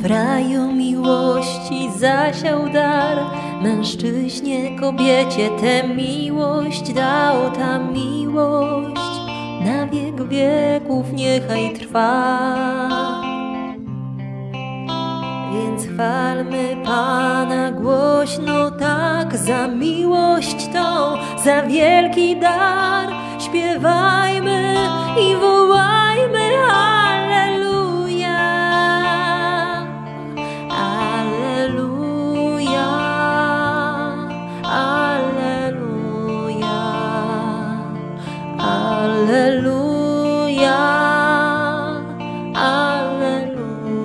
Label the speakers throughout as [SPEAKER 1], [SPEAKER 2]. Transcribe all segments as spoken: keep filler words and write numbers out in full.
[SPEAKER 1] w raju miłości zasiał dar, mężczyźnie, kobiecie tę miłość dał. Ta miłość na wiek wieków niechaj trwa. Więc chwalmy Pana głośno tak za miłość tą, za wielki dar. Śpiewajmy i wołajmy Alleluja, Alleluja, Alleluja, Alleluja, Alleluja.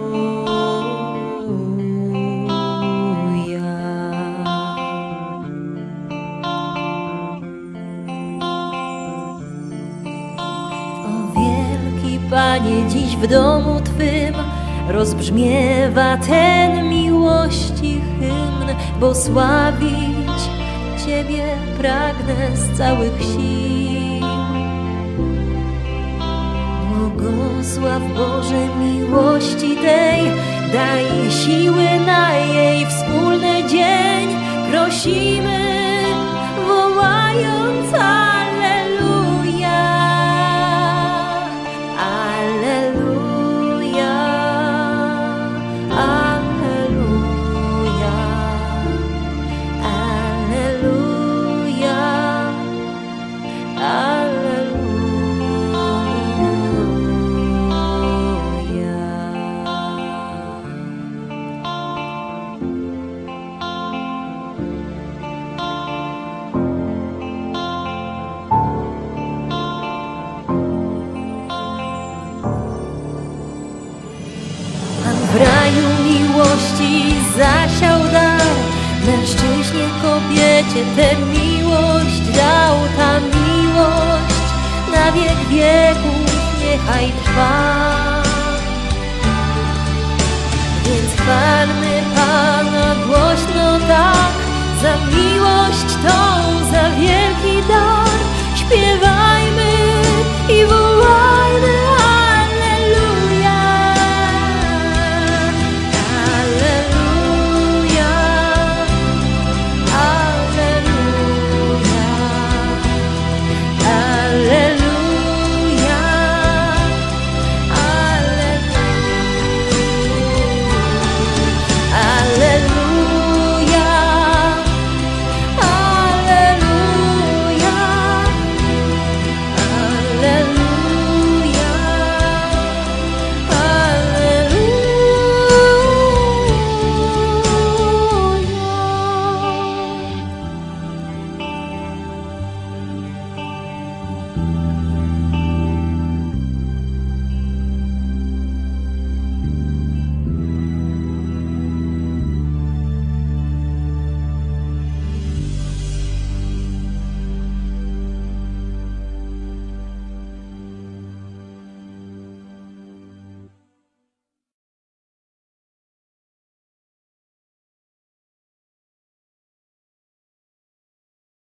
[SPEAKER 1] Panie, dziś w domu Twym rozbrzmiewa ten miłości hymn, bo sławić Ciebie pragnę z całych sił. Błogosław Boże miłości tej, daj siły na jej wspólny dzień. Prosimy, wołając Alleluja. W raju miłości zasiał dar, mężczyźnie, kobiecie tę miłość dał. Ta miłość na wiek wieków niechaj trwa. Więc chwalmy Pana głośno tak za miłość tą, za